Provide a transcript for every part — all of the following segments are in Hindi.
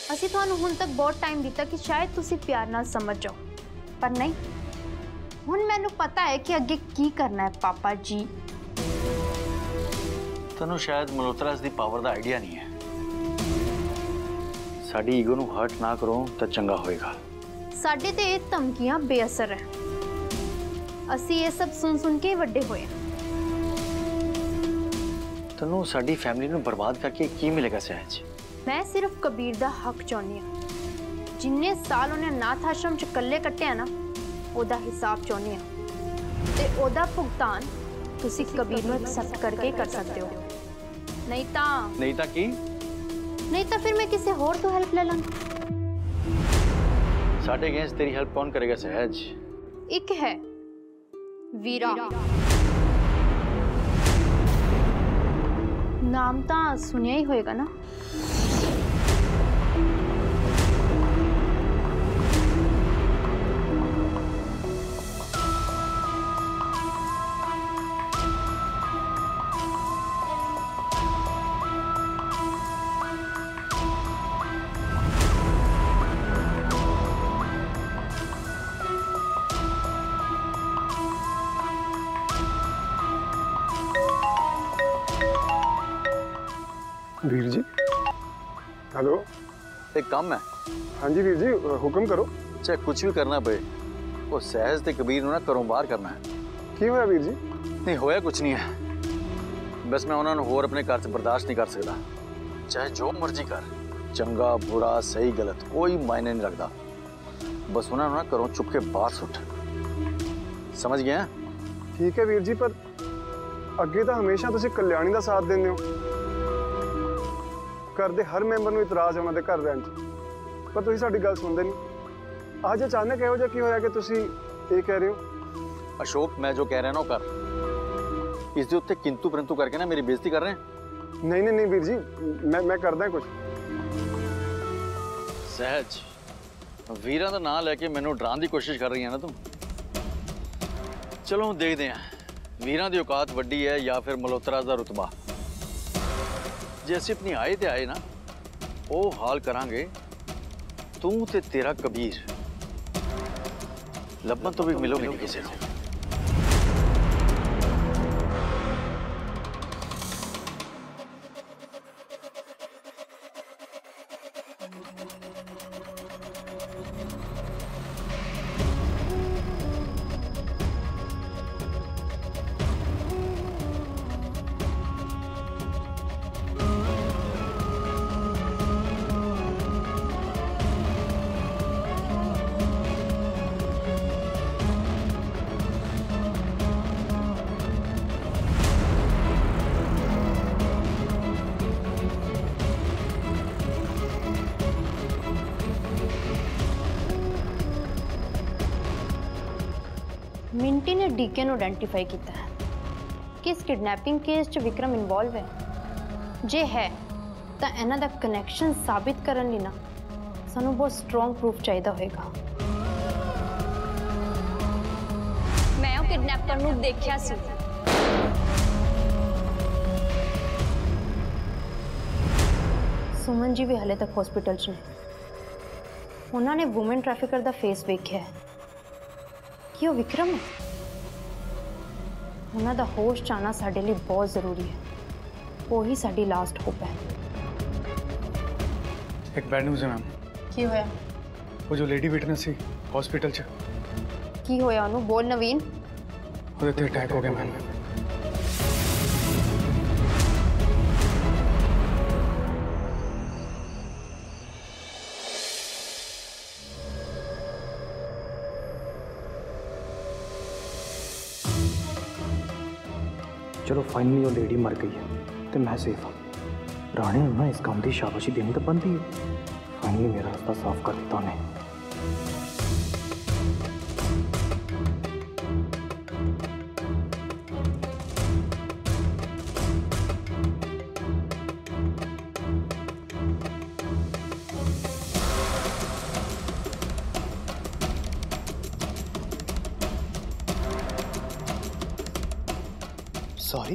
ਅਸੀਂ ਤੁਹਾਨੂੰ ਹੁਣ ਤੱਕ ਬਹੁਤ ਟਾਈਮ ਦਿੱਤਾ ਕਿ ਸ਼ਾਇਦ ਤੁਸੀਂ ਪਿਆਰ ਨਾਲ ਸਮਝ ਜਾਓ, ਪਰ ਨਹੀਂ। ਹੁਣ ਮੈਨੂੰ ਪਤਾ ਹੈ ਕਿ ਅੱਗੇ ਕੀ ਕਰਨਾ ਹੈ ਪਾਪਾ ਜੀ। ਤੁਹਾਨੂੰ ਸ਼ਾਇਦ ਮਲਹੋਤਰਾ ਦੀ ਪਾਵਰ ਦਾ ਆਈਡੀਆ ਨਹੀਂ ਹੈ। ਸਾਡੀ ਈਗੋ ਨੂੰ ਹਰਟ ਨਾ ਕਰੋ ਤਾਂ ਚੰਗਾ ਹੋਏਗਾ। ਸਾਡੇ ਤੇ ਇਹ ਧਮਕੀਆਂ ਬੇਅਸਰ ਹੈ। ਅਸੀਂ ਇਹ ਸਭ ਸੁਣ ਕੇ ਵੱਡੇ ਹੋਏ ਹਾਂ। ਤੁਹਾਨੂੰ ਸਾਡੀ ਫੈਮਿਲੀ ਨੂੰ ਬਰਬਾਦ ਕਰਕੇ ਕੀ ਮਿਲੇਗਾ ਸਹਿਜ? मैं सिर्फ कबीर दा हक चाहनी हाँ। जिन्ने साल उन्हें अनाथ आश्रम च कल्ले कट्टे ना, ओदा हिसाब चाहनी हाँ। ते ओदा भुगतान तुसी कबीर नूं एक्सेप्ट करके कर सकते हो। नहीं ता की? नहीं ता फिर मैं किसी होर तो हेल्प ले लांगी। साडे अगेंस्ट तेरी हेल्प कौन करेगा सहज? एक है वीरा। नाम तो सुनिया ही होएगा ना? वीर जी, हेलो। एक काम है। हाँ जी वीर जी, हुक्म करो। चाहे कुछ भी करना पे वो सहज ते कबीर ना घरों बाहर करना है। की होया वीर जी? नहीं होया कुछ नहीं है, बस मैं उन्होंने होर अपने घर से बर्दाश्त नहीं कर सकता। चाहे जो मर्जी कर, चंगा बुरा सही गलत कोई मायने नहीं रखता। बस उन्होंने ना घरों चुप के बाहर सुट। समझ गया? ठीक है वीर जी, पर अगे तो हमेशा तुसी कल्याणी का साथ देंदे हो। घर दे हर मैंबर नूं इतराज़ है उन्होंने घर रहन च, पर तुसीं साडी गल सुनदे नहीं। अज अचानक इहो जिहा की होया कि तुसीं ये कह रहे हो? अशोक, मैं जो कह रहा ना वो कर। इस दे उत्ते किंतु परंतु करके ना मेरी बेइज्जती कर रहे हैं। नहीं नहीं नहीं वीर जी, मैं करदा कुछ। सहज, वीरा दा नाम लैके मैनू डराने की कोशिश कर रही है ना तुम? चलो देखते हैं वीरा दी औकात वड्डी है या फिर मल्होत्रा दा रुतबा। जे असीं अपनी आए ते आए ना, वो हाल करांगे तू ते तेरा कबीर लब्बन तो भी मिलोगे नहीं किसी को। मिंटी ने डीके नूं आइडेंटिफाई किया है कि इस किडनैपिंग केस च विक्रम इन्वॉल्व है। जे है तो इन्हां दा कनैक्शन साबित करने लई ना सानूं बहुत स्ट्रॉन्ग प्रूफ चाहिए होएगा। मैं वो किडनैपर नूं देखिया सी। सुमन जी भी हाले तक हॉस्पिटल च ने। उन्होंने वुमेन ट्रैफिकर दा फेस वेख्या है कि वो विक्रम है। उन्हों दा होश च आना साडे लिए बहुत जरूरी है। वो ही साडी लास्ट होप है। एक बैड न्यूज़ है मैम। की होया? वो जो लेडी विटनेस थी हॉस्पिटल च। की होया उन्होंने? बोल नवीन। ਉਹਦੇ ਤੇ ਅਟੈਕ ਹੋ ਗਿਆ ਮੈਮ। चलो फाइनली वो लेडी मर गई है तो मैं सेफ हाँ। राणे ना इस काम की शाबाशी देनी तो बनती है। फाइनली मेरा रास्ता साफ कर दिता उन्हें। सॉरी,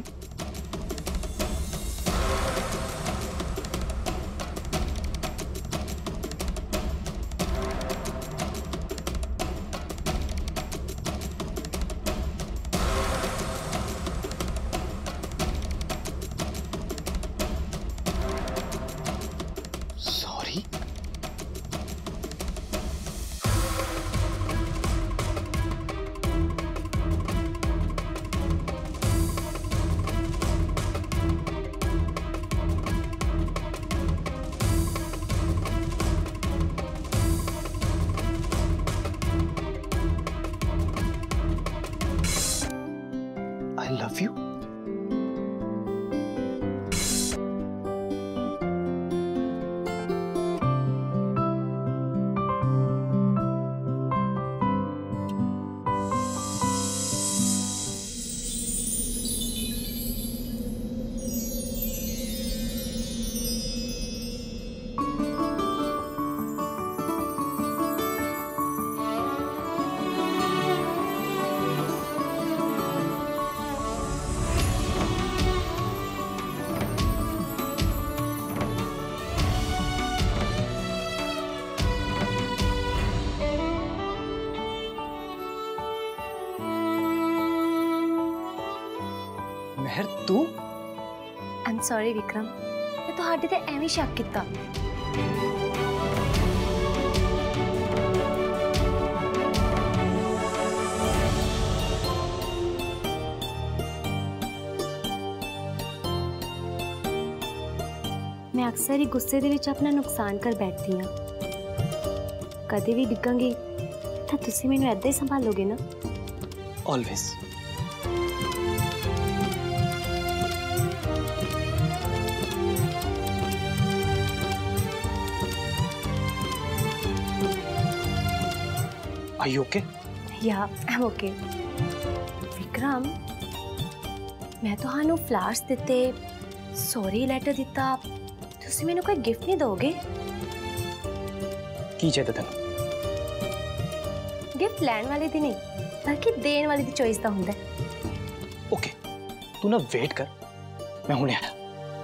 सहर तू आई एम सॉरी विक्रम, मैं ਤੁਹਾਡੇ ਤੇ ਐਵੇਂ ਸ਼ੱਕ ਕੀਤਾ। मैं अक्सर ही गुस्से ਦੇ ਵਿੱਚ ਆਪਣਾ ਨੁਕਸਾਨ ਕਰ ਬੈਠਦੀ ਹਾਂ। ਕਦੇ ਵੀ ਡਿੱਗਾਂਗੀ ਤਾਂ ਤੁਸੀਂ ਮੈਨੂੰ ਐਦਾਂ ਹੀ ਸੰਭਾਲੋਗੇ ਨਾ? ऑलवेज। Are you okay? या आई एम ओके। विक्रम, मैं ਤੁਹਾਨੂੰ ਫਲਾਵਰਸ ਦਿੱਤੇ, ਸੌਰੀ ਲੈਟਰ ਦਿੱਤਾ, ਤੁਸੀਂ ਮੈਨੂੰ ਕੋਈ ਗਿਫਟ ਨਹੀਂ ਦੋਗੇ? ਕੀ ਚਾਹੀਦਾ ਤੈਨੂੰ? गिफ्ट ਲੈਣ ਵਾਲੇ ਦੀ ਨਹੀਂ, ਬਲਕਿ ਦੇਣ ਵਾਲੇ ਦੀ ਚੋਇਸ ਦਾ ਹੁੰਦਾ ਹੈ। ओके, तू ना वेट कर, मैं हुणे आया।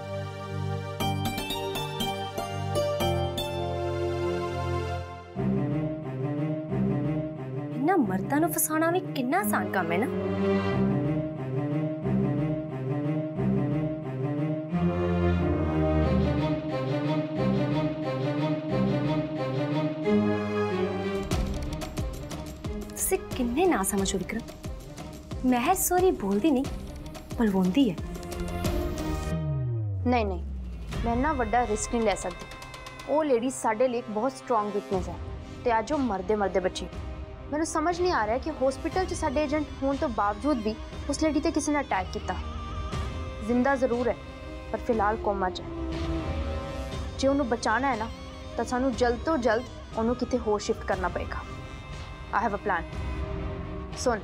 इन्ना मर्दां ਨੂੰ ਫਸਾਉਣਾ ਵੀ ਕਿੰਨਾ ਆਸਾਨ ਕੰਮ ਹੈ ਨਾ। ਤੁਸੀਂ ਕਿੰਨੇ ਨਾ ਸਮਝੋ ਵਿਕਰਮ, महज सॉरी बोलती नहीं बलवाउंदी है। नहीं नहीं, मैं ना वड्डा रिस्क नहीं ले सकती। वो लेडी साडे लिए एक बहुत स्ट्रॉन्ग वीकनेस है ते अज वो मरदे मरदे बची। मैंने समझ नहीं आ रहा है कि हॉस्पिटल च साडे एजेंट होने तो बावजूद भी उस लेडी ते किसी ने अटैक किया। जिंदा जरूर है पर फिलहाल कोमा च है। जे उन्होंने बचाना है ना तो सानू जल्द तो जल्द उन्होंने किते होर शिफ्ट करना पड़ेगा। आई हैव अ प्लान, सुन।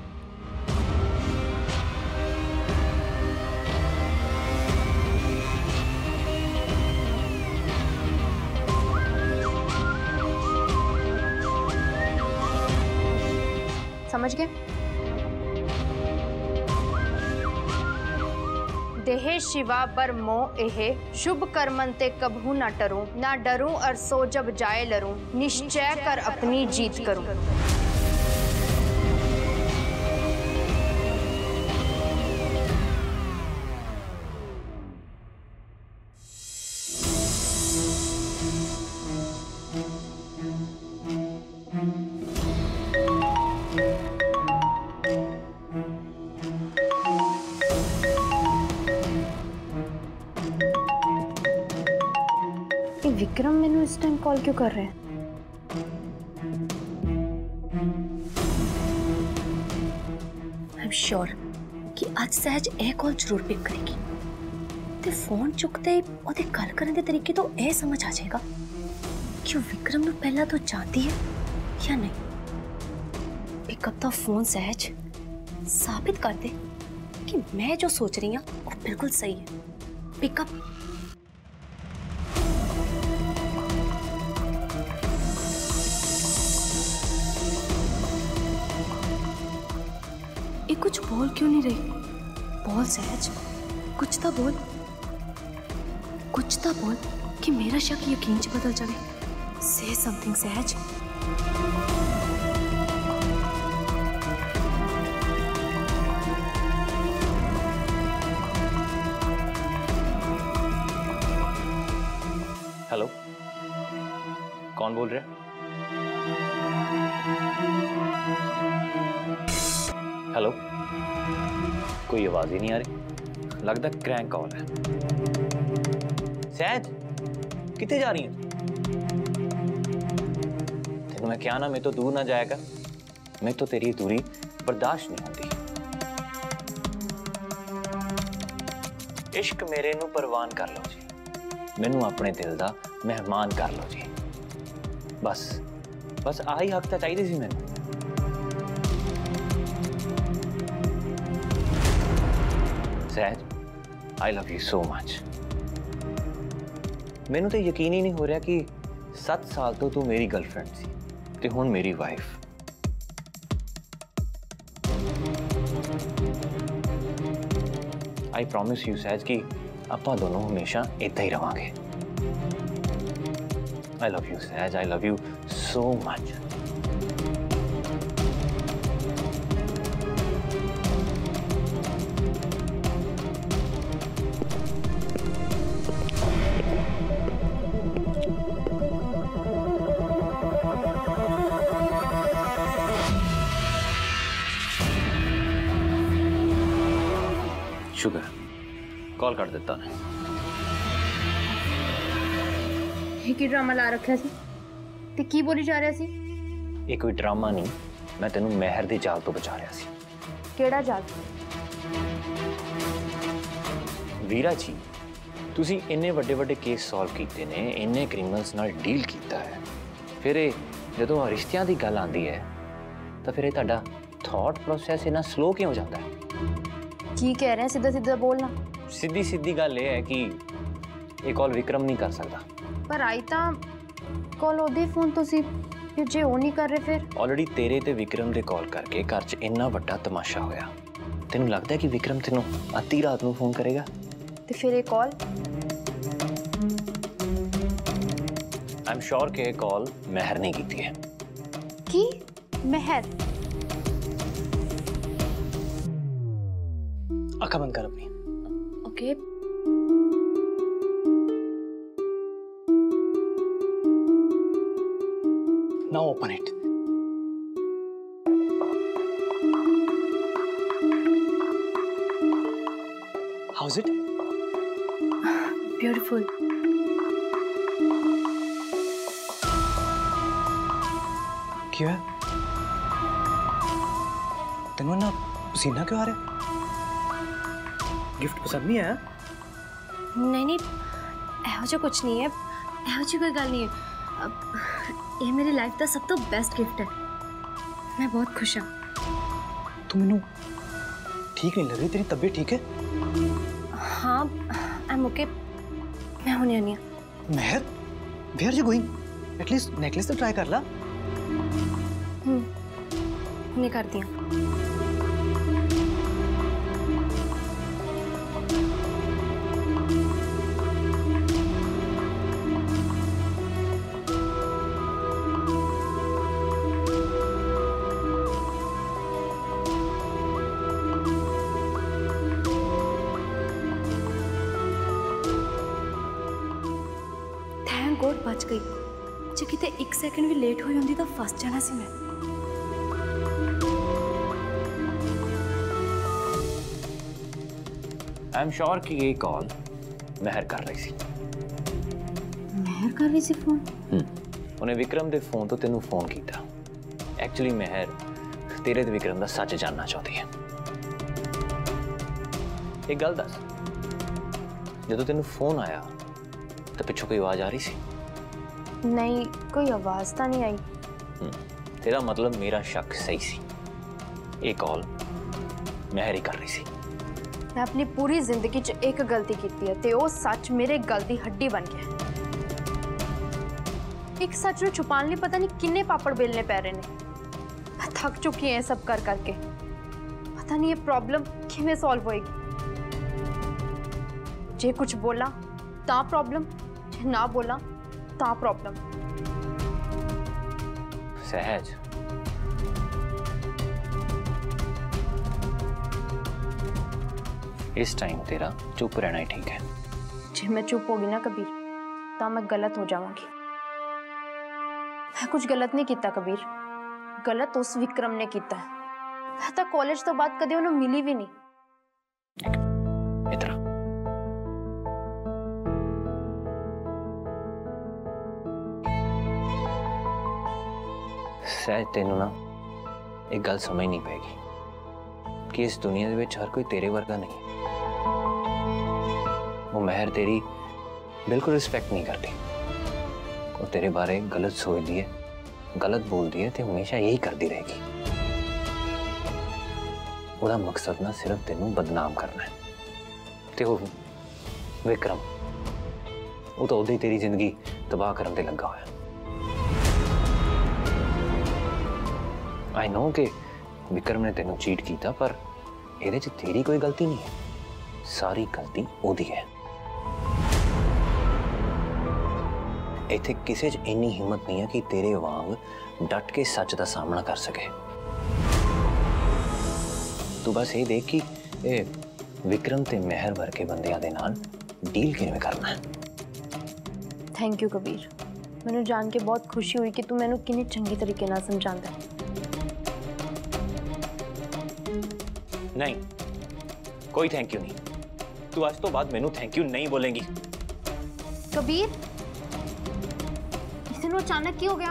समझ गए? देहे शिवा बर मोह एहे, शुभ कर्मन ते कबहू ना टरूं, ना डरूं और सो जब जाए लरूं, निश्चय कर अपनी जीत करूं। विक्रम मैनू इस टाइम कॉल क्यों कर रहे हैं? आई एम श्योर कि आज सहज ए कॉल जरूर पिक करेगी ते फोन चुकते ओदे गल करने दे तरीके तो ए समझ आ जाएगा कि वो विक्रम नू पहला तो जानती है या नहीं। पिकअप दा फोन सहज साबित कर दे कि मैं जो सोच रही हूँ वो बिल्कुल सही है। पिकअप। ये कुछ बोल क्यों नहीं रही? बोल सहज, कुछ तो बोल, कुछ तो बोल कि मेरा शक यकीन च बदल जाए। से समथिंग सहज। हेलो, कौन बोल रहे हैं? हेलो, कोई आवाज ही नहीं आ रही, लगता क्रैंक कॉल है। सहज, कितने जा रही है? तेन मैं क्या ना, मैं तो दूर ना जाएगा, मैं तो तेरी दूरी बर्दाश्त नहीं होती। इश्क मेरे नू परवान कर लो जी, मैनू अपने दिल दा मेहमान कर लो जी। बस बस आही हक तो चाहिए सी मैनू। Sahaj, I love you so much. मैनू तो यकीन ही नहीं हो रहा कि 7 साल तो तू मेरी गर्लफ्रेंड सी ते हुण मेरी वाइफ। आई प्रॉमिस यू सहज कि आपां दोनों हमेशा इदां ही रवांगे। आई love you Sahaj, I love you so much. शुक्र कॉल कर दिता ने। ये की ड्रामा ला रखा सी ते की बोली जा रहा सी? ये कोई ड्रामा नहीं, मैं तेनू महर दे जाल तो बचा रहा सी। केड़ा जाल? वीरा जी, तुसी इन्ने वड्डे वड्डे केस सॉल्व कीते ने, इन्ने क्रिमिनल्स नाल डील कीता है, फिर जदों रिश्तियां दी गल आंदी है तो फिर तुहाडा थॉट प्रोसैस इन्ना स्लो क्यों जाता है? की कह रहे हैं? सीधा सीधा बोलना। सीधी सीधी गल ये है कि ये कॉल विक्रम नहीं कर सकता। पर आई ता कॉल ओदे फोन तो सी, फिर जे ओ नहीं कर रहे फिर? ऑलरेडी तेरे ते विक्रम दे कॉल करके घर च इन्ना वड्डा तमाशा होया, तेनू लगदा है कि विक्रम तेनू अद्धी रात नू फोन करेगा? ते फिर ये कॉल? आई एम श्योर कि ये कॉल महर ने की है। की महर? आंखें बंद कर अपनी। Okay now open it. How is it? Beautiful. क्यों है? तेनू ना पसीना क्यों आ रहा है? गिफ्ट पसंद नहीं आया? नहीं नहीं, ਇਹੋ ਜਿਹਾ ਕੁਝ ਨਹੀਂ ਹੈ, ਇਹੋ ਜਿਹੀ ਕੋਈ ਗੱਲ ਨਹੀਂ ਹੈ। ਇਹ ਮੇਰੀ ਲਾਈਫ ਦਾ ਸਭ ਤੋਂ ਬੈਸਟ ਗਿਫਟ ਹੈ। मैं बहुत खुश हूँ। तू मैनू ठीक नहीं लग रही, तेरी तबीयत ठीक है? हाँ आई एम ओके, मैं होने आनी हूँ। Mehar, where are you going? At least necklace तो ट्राई कर ला। नहीं करती हूँ। थैंक गॉड बच गई, जे किते 1 सेकंड भी लेट हुई होंदी तो फस जाना सी मैं। आई एम श्योर कि ये कॉल महर कर रही थी। महर कर रही सी फोन? उन्हें विक्रम के फोन तो तेनू फोन किया। एक्चुअली महर तेरे ते विक्रम का सच जानना चाहती है। एक गल दस, जो तेनू फोन आया तो पिछों कोई आवाज आ रही सी? नहीं, कोई आवाज तो नहीं आई। तेरा मतलब मेरा शक सही सी, ये कॉल महर ही कर रही सी। मैं अपनी पूरी जिंदगी च एक गलती की है ते वो सच मेरे गल दी हड्डी बन गया। एक सच नूं छुपाने लिए पता नहीं किन्ने पापड़ बेलने पै रहे ने। मैं थक चुकी है सब कर करके। पता नहीं ये प्रॉब्लम किवें सॉल्व होएगी। जे कुछ बोला ता प्रॉब्लम, जे ना बोला ता प्रॉब्लम। सहज, इस टाइम तेरा चुप रहना ही ठीक है। जे मैं चुप होगी ना कबीर, तो मैं गलत हो जाऊंगी। मैं कुछ गलत नहीं किया कबीर, गलत उस विक्रम ने किया है। मैं तो कॉलेज तो बाद कदे उन्हें मिली भी नहीं। इतना सहज, तेनू ना एक गल समझ नहीं पेगी कि इस दुनिया दे विच हर कोई तेरे वर्गा नहीं। वो महर तेरी बिल्कुल रिस्पेक्ट नहीं करती। वो तेरे बारे गलत सोचती है, गलत बोलती है, तो हमेशा यही करती रहेगी। उसका मकसद ना सिर्फ तेनू बदनाम करना है। ते वो विक्रम, वो तो उदे तेरी जिंदगी तबाह करने ते लगा हुआ है। आई नो कि विक्रम ने तेनू चीट किया, पर ਇਹਦੇ 'ਚ तेरी कोई गलती नहीं है, सारी गलती ओदी है। इत्थे किसी च इन्नी हिम्मत नहीं है कि तेरे वांग डट के सच का सामना कर सके। तू बस ये देख कि विक्रम ते महर वर्गे बंदियां दे नाल डील किवें करना है। थैंक यू कबीर, मैंने जान के बहुत खुशी हुई कि तू मैनू किन्ने चंगे तरीके नाल समझांदा है। नहीं, कोई थैंक यू नहीं। तू आज तो बाद मैनू थैंक यू नहीं बोलेंगी। कबीर इसनों अचानक की हो गया?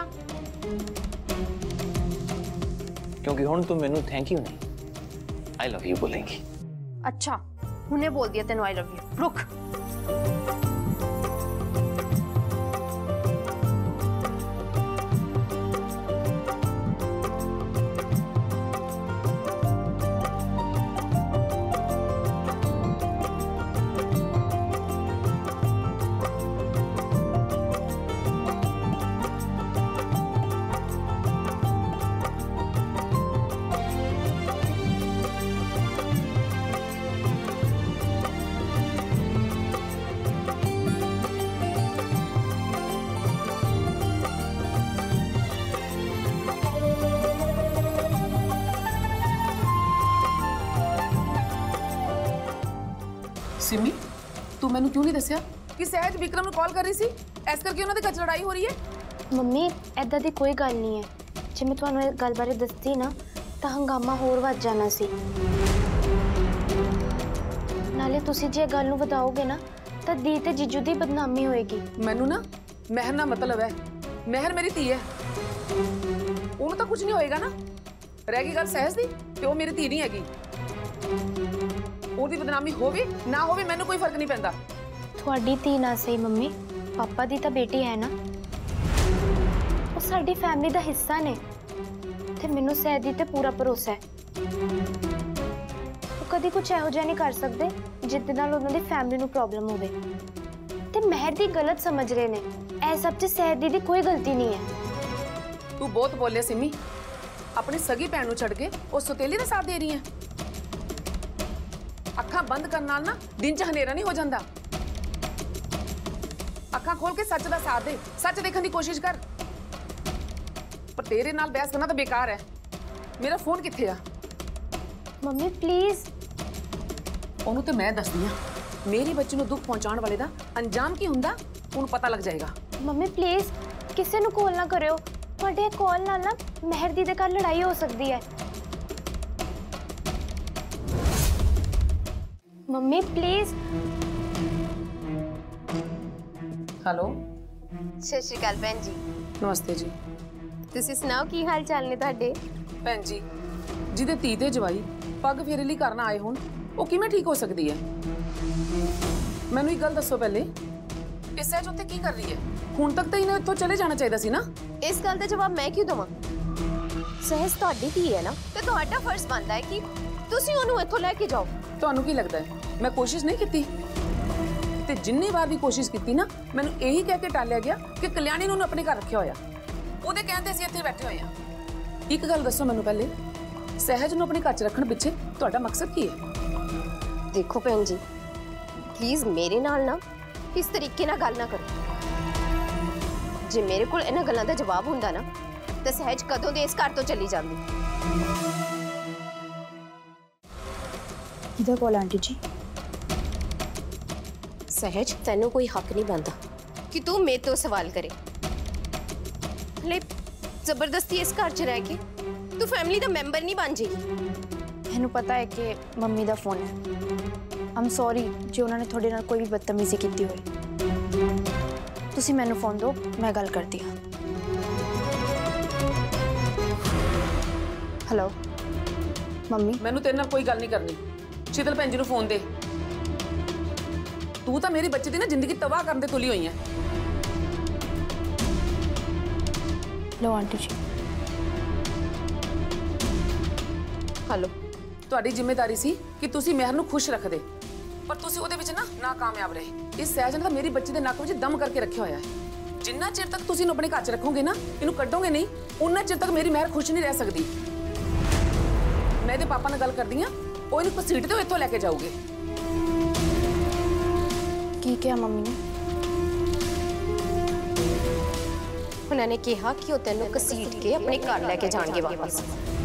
क्योंकि हुण तू मैनू थैंक यू नहीं आई लव यू बोलेंगी। अच्छा हुने बोल दिया तेन आई लव यू। रुक सिमी तू मैनू क्यों नहीं दसिया कि सहज विक्रम ਨੂੰ ਕਾਲ ਕਰ ਰਹੀ ਸੀ ਇਸ ਕਰਕੇ ਉਹਨਾਂ ਦੇ ਕੱਚ ਲੜਾਈ ਹੋ ਰਹੀ ਹੈ? ਮੰਮੀ ਐਦਾਂ ਦੀ ਕੋਈ ਗੱਲ ਨਹੀਂ ਹੈ। ਜੇ ਮੈਂ ਤੁਹਾਨੂੰ ਇਹ ਗੱਲ ਬਾਰੇ ਦੱਸਦੀ ਨਾ ਤਾਂ ਹੰਗਾਮਾ ਹੋਰ ਵੱਧ ਜਾਣਾ ਸੀ। ਨਾਲੇ ਤੁਸੀਂ ਜੇ ਇਹ ਗੱਲ ਨੂੰ ਵਧਾਓਗੇ ਨਾ ਤਾਂ ਦੀ ਤੇ ਜੀਜੂ ਦੀ ਬਦਨਾਮੀ ਹੋਏਗੀ। ਮੈਨੂੰ ਨਾ ਮਹਿਰ ਨਾਲ ਮਤਲਬ ਹੈ। ਮਹਿਰ ਮੇਰੀ ਧੀ ਹੈ, ਉਹਨੂੰ ਤਾਂ ਕੁਝ ਨਹੀਂ ਹੋਏਗਾ ਨਾ। ਰਹਿ ਗਈ ਗੱਲ ਸਹਿਜ ਦੀ ਤੇ ਉਹ ਮੇਰੀ ਧੀ ਨਹੀਂ ਹੈਗੀ। ਉਹਦੀ ਬਦਨਾਮੀ ਹੋਵੇ ਨਾ ਹੋਵੇ ਮੈਨੂੰ ਕੋਈ ਫਰਕ ਨਹੀਂ ਪੈਂਦਾ। ਤੁਹਾਡੀ ਧੀ ਨਾ ਸਹੀ ਮੰਮੀ, ਪਾਪਾ ਦੀ ਤਾਂ ਬੇਟੀ ਹੈ ਨਾ। ਉਹ ਸਾਡੀ ਫੈਮਿਲੀ ਦਾ ਹਿੱਸਾ ਨੇ ਤੇ ਮੈਨੂੰ ਸਹਿਦੀ ਤੇ ਪੂਰਾ ਭਰੋਸਾ ਹੈ। ਉਹ ਕਦੀ ਕੁਝ ਇਹੋ ਜਿਹਾ ਨਹੀਂ ਕਰ ਸਕਦੇ ਜਿੱਦੇ ਨਾਲ ਉਹਨਾਂ ਦੀ ਫੈਮਿਲੀ ਨੂੰ ਪ੍ਰੋਬਲਮ ਹੋਵੇ। ਤੇ ਮਹਿਰ ਦੀ ਗਲਤ ਸਮਝ ਰਹੇ ਨੇ। ਇਹ ਸਭ 'ਚ ਸਹਿਦੀ ਦੀ ਕੋਈ ਗਲਤੀ ਨਹੀਂ ਹੈ। ਤੂੰ ਬਹੁਤ ਬੋਲਿਆ ਸਿਮੀ। ਆਪਣੀ ਸਗੀ ਭੈਣ ਨੂੰ ਛੱਡ ਕੇ ਉਹ ਸੁਤੇਲੀ ਦਾ ਸਾਥ ਦੇ ਰਹੀ ਹੈ। ਅੱਖਾਂ ਬੰਦ ਕਰਨ ਨਾਲ ਨਾ ਦਿਨ 'ਚ ਹਨੇਰਾ ਨਹੀਂ ਹੋ ਜਾਂਦਾ। ਅੱਖਾਂ ਖੋਲ ਕੇ ਸੱਚ ਦਾ ਸਾਥ ਦੇ, ਸੱਚ ਦੇਖਣ ਦੀ ਕੋਸ਼ਿਸ਼ ਕਰ। ਪਰ ਤੇਰੇ ਨਾਲ ਬਹਿਸ ਕਰਨਾ ਤਾਂ ਬੇਕਾਰ ਹੈ। ਮੇਰਾ ਫੋਨ ਕਿੱਥੇ ਆ? Mummy please. ਉਹਨੂੰ ਤੇ ਮੈਂ ਦੱਸਦੀ ਆ ਮੇਰੀ ਬੱਚੀ ਨੂੰ ਦੁੱਖ ਪਹੁੰਚਾਉਣ ਵਾਲੇ ਦਾ ਅੰਜਾਮ ਕੀ ਹੁੰਦਾ ਉਹਨੂੰ ਪਤਾ ਲੱਗ ਜਾਏਗਾ। ਮੰਮੀ ਪਲੀਜ਼ ਕਿਸੇ ਨੂੰ ਕਾਲ ਨਾ ਕਰਿਓ। ਤੁਹਾਡੇ ਕਾਲ ਨਾਲ ਨਾ ਮਹਿਰ ਦੀ ਦੇ ਘਰ ਲੜਾਈ ਹੋ ਸਕਦੀ ਹੈ। Mummy please. ਹੈਲੋ ਸਤਿ ਸ਼੍ਰੀ ਅਕਾਲ ਭੈਣ ਜੀ। ਨਮਸਤੇ ਜੀ। ਤੁਸੀਂ ਸੁਣਾਓ ਕੀ ਹਾਲ ਚਾਲ ਨੇ ਤੁਹਾਡੇ? ਭੈਣ ਜੀ ਜਿਹਦੇ ਧੀ ਤੇ ਜਵਾਈ ਪੱਗ ਫੇਰੇ ਲਈ ਕਰਨ ਆਏ ਹੋਣ ਉਹ ਕਿਵੇਂ ਠੀਕ ਹੋ ਸਕਦੀ ਹੈ? ਮੈਨੂੰ ਇੱਕ ਗੱਲ ਦੱਸੋ ਪਹਿਲੇ, ਇਹ ਸਹਿਜ ਉੱਥੇ ਕੀ ਕਰ ਰਹੀ ਹੈ? ਹੁਣ ਤੱਕ ਤਾਂ ਇਹਨੇ ਇੱਥੋਂ ਚਲੇ ਜਾਣਾ ਚਾਹੀਦਾ ਸੀ ਨਾ। ਇਸ ਗੱਲ ਦਾ ਜਵਾਬ ਮੈਂ ਕਿਉਂ ਦਵਾਂ? ਸਹਿਜ ਤੁਹਾਡੀ ਧੀ ਹੈ ਨਾ ਤੇ ਤੁਹਾਡਾ ਫਰਜ਼ ਬਣਦਾ ਹੈ ਕਿ ਤੁਸੀਂ ਉਹਨੂੰ ਇੱਥੋਂ ਲੈ ਕੇ ਜਾਓ। ਤੁਹਾਨੂੰ ਕੀ ਲੱਗਦਾ ਹੈ ਮੈਂ ਕੋਸ਼ਿਸ਼ ਨਹੀਂ ਕੀਤੀ? ਤੇ ਜਿੰਨੀ ਵਾਰ ਵੀ ਕੋਸ਼ਿਸ਼ ਕੀਤੀ ਨਾ ਮੈਨੂੰ ਇਹੀ ਕਹਿ ਕੇ ਟਾਲਿਆ ਗਿਆ ਕਿ ਕਲਿਆਣੀ ਨੂੰ ਆਪਣੇ ਘਰ ਰੱਖਿਆ ਹੋਇਆ। ਉਹਦੇ ਕਹਿੰਦੇ ਅਸੀਂ ਇੱਥੇ ਬੈਠੇ ਹੋਏ ਆ। ਇੱਕ ਗੱਲ ਦੱਸੋ ਮੈਨੂੰ ਪਹਿਲੇ, ਸਹਿਜ ਨੂੰ ਆਪਣੇ ਘਰ 'ਚ ਰੱਖਣ ਪਿੱਛੇ ਤੁਹਾਡਾ ਮਕਸਦ ਕੀ ਹੈ? ਦੇਖੋ ਭੈਣ ਜੀ ਪਲੀਜ਼ ਮੇਰੇ ਨਾਲ ਨਾ ਇਸ ਤਰੀਕੇ ਨਾਲ ਗੱਲ ਨਾ ਕਰੋ। ਜੇ ਮੇਰੇ ਕੋਲ ਇਹਨਾਂ ਗੱਲਾਂ ਦਾ ਜਵਾਬ ਹੁੰਦਾ ਨਾ ਤਾਂ ਸਹਿਜ ਕਦੋਂ ਦੇ ਇਸ ਘਰ ਤੋਂ ਚਲੀ ਜਾਂਦੀ। ਕਿਹਦਾ ਕਾਲ ਆਂਟੀ ਜੀ? ਸਹਿਜ ਤੈਨੂੰ ਕੋਈ ਹੱਕ ਨਹੀਂ ਬਣਦਾ ਕਿ ਤੂੰ ਮੇਰੇ ਤੋਂ ਸਵਾਲ ਕਰੇ। ਲੈ ਜ਼ਬਰਦਸਤੀ ਇਸ ਘਰ 'ਚ ਰਹਿ ਕੇ ਤੂੰ ਫੈਮਿਲੀ ਦਾ ਮੈਂਬਰ ਨਹੀਂ ਬਣ ਜਾਏਗੀ। ਮੈਨੂੰ ਪਤਾ ਹੈ ਕਿ ਮੰਮੀ ਦਾ ਫੋਨ ਹੈ। ਆਮ ਸੌਰੀ ਜੇ ਉਹਨਾਂ ਨੇ ਤੁਹਾਡੇ ਨਾਲ ਕੋਈ ਵੀ ਬਦਤਮੀਜ਼ੀ ਕੀਤੀ ਹੋਵੇ। ਤੁਸੀਂ ਮੈਨੂੰ ਫੋਨ ਦਿਓ, ਮੈਂ ਗੱਲ ਕਰਦੀ ਹਾਂ। Hello mummy. ਮੈਨੂੰ ਤੇਰੇ ਨਾਲ ਕੋਈ ਗੱਲ ਨਹੀਂ ਕਰਨੀ। ਸ਼ੀਤਲ ਭੈਣ ਜੀ ਨੂੰ ਫੋਨ ਦੇ। ਤੂੰ ਤਾਂ ਮੇਰੀ ਬੱਚੀ ਦੀ ਨਾ ਜ਼ਿੰਦਗੀ ਤਬਾਹ ਕਰਨ ਤੇ ਤੁਲੀ ਹੋਈ ਹੈ। ਲੋ ਆਂਟੀ ਜੀ। ਹਲੋ ਤੁਹਾਡੀ ਜ਼ਿੰਮੇਵਾਰੀ ਸੀ ਕਿ ਤੁਸੀਂ ਮਹਿਰ ਨੂੰ ਖੁਸ਼ ਰੱਖਦੇ, ਪਰ ਤੁਸੀਂ ਉਹਦੇ ਵਿੱਚ ਨਾ ਨਾਕਾਮਯਾਬ ਰਹੇ। ਇਸ ਸਹਿਜ ਨੇ ਤਾਂ ਮੇਰੀ ਬੱਚੀ ਦੇ ਨੱਕ ਵਿੱਚ ਦਮ ਕਰਕੇ ਰੱਖਿਆ ਹੋਇਆ ਹੈ। ਜਿੰਨਾ ਚਿਰ ਤੱਕ ਤੁਸੀਂ ਇਹਨੂੰ ਆਪਣੇ ਘਰ 'ਚ ਰੱਖੋਗੇ ਨਾ, ਇਹਨੂੰ ਕੱਢੋਗੇ ਨਹੀਂ, ਉਨਾ ਚਿਰ ਤੱਕ ਮੇਰੀ ਮਹਿਰ ਖੁਸ਼ ਨਹੀਂ ਰਹਿ ਸਕਦੀ। ਮੈਂ ਇਹਦੇ ਪਾਪਾ ਨਾਲ ਗੱਲ ਕਰਦੀ ਹਾਂ, ਉਹ ਇਹਨੂੰ ਘਸੀਟ ਤੇ ਇੱਥੋਂ ਲੈ ਕੇ ਜਾਊਗੇ। ਕੀ ਕਿਹਾ ਮੰਮੀ ਨੇ? ਉਹਨਾਂ ਨੇ ਕਿਹਾ ਕਿ ਉਹ ਤੈਨੂੰ ਘਸੀਟ ਕੇ ਆਪਣੇ ਘਰ ਲੈ ਕੇ ਜਾਣਗੇ ਵਾਪਸ।